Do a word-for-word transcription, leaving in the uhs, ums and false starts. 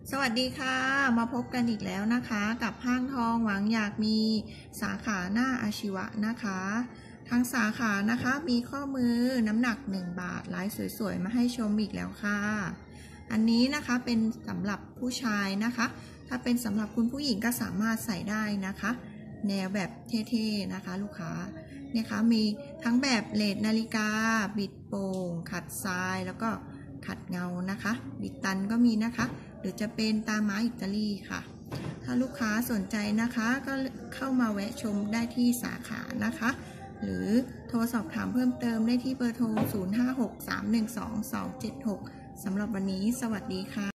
สวัสดีค่ะมาพบกันอีกแล้วนะคะกับห้างทองหวังอยากมีสาขาหน้าอาชีวะนะคะทั้งสาขานะคะมีข้อมือน้ำหนักหนึ่งบาทลายสวยๆมาให้ชมอีกแล้วค่ะอันนี้นะคะเป็นสำหรับผู้ชายนะคะถ้าเป็นสำหรับคุณผู้หญิงก็สามารถใส่ได้นะคะแนวแบบเท่ๆนะคะลูกค้าเนี่ยค่ะมีทั้งแบบเลดนาฬิกาบิดโป่งขัดทรายแล้วก็ขัดเงานะคะบิดตันก็มีนะคะหรือจะเป็นตาม้าอิตาลีค่ะถ้าลูกค้าสนใจนะคะก็เข้ามาแวะชมได้ที่สาขานะคะหรือโทรสอบถามเพิ่มเติมได้ที่เบอร์โทร ศูนย์ ห้า หก สาม หนึ่ง สอง สอง เจ็ด หก สำหรับวันนี้สวัสดีค่ะ